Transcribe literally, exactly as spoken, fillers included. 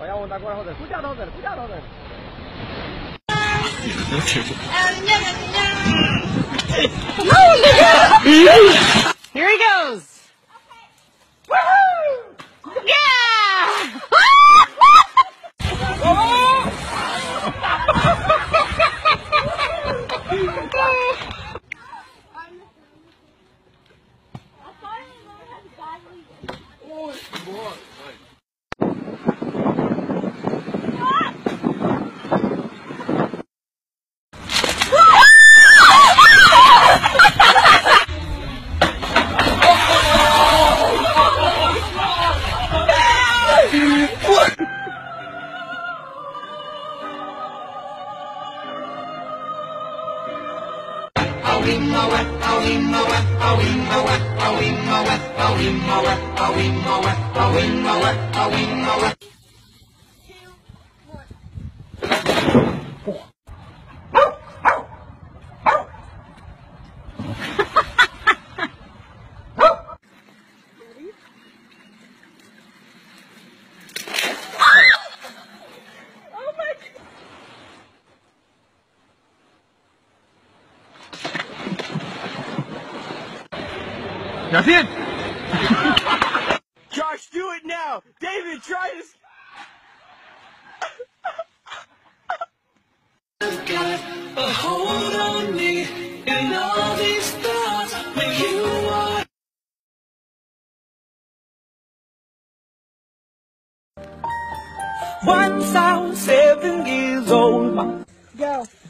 好像我打过来好的，不加到这，不加到这。 Here he goes. Woohoo! Yeah! That's it! Josh, do it now! David, try this! I've got a hold on me and all these thoughts when you are. Once I was seven years old. Go.